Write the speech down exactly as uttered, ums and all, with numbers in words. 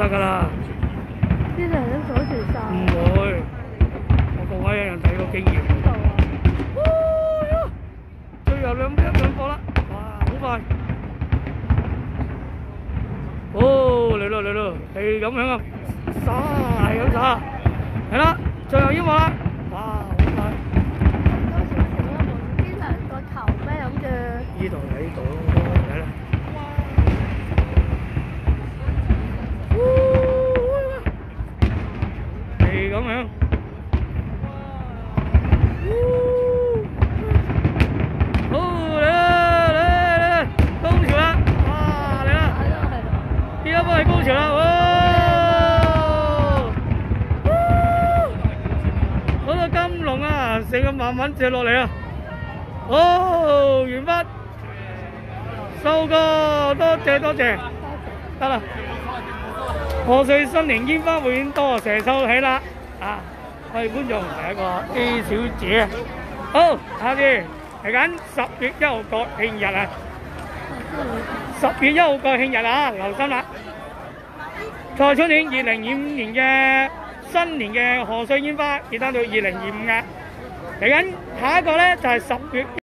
得㗎啦。 啲人都阻住晒。 唔會，我各位有人睇過經驗。 邊度啊？ 最後兩一兩個啦，哇，好快！哦，嚟咯嚟咯，係咁樣啊，撒係咁撒，係啦，最後煙幕啦，哇，好快！ 多少少啦，冇啲兩個頭咩諗住？ 呢度喺呢度咯，睇啦。係咁樣。好嚟啦嚟嚟嚟，高潮啦！哇，嚟啦！依家幫你高潮啦！哇！嗰個金龍啊，成個慢慢射落嚟啊！哦，完畢，收工，多謝多謝，得啦。賀歲新年煙花匯演多謝收起啦！啊，我哋觀眾係一個 A 小姐。好，下次嚟緊十月一號國慶日啊！十月一號國慶日啊，留心啦！蔡春年二零二五年嘅新年嘅賀歲煙花，記得到二零二五啊！嚟緊下一個咧就係十月。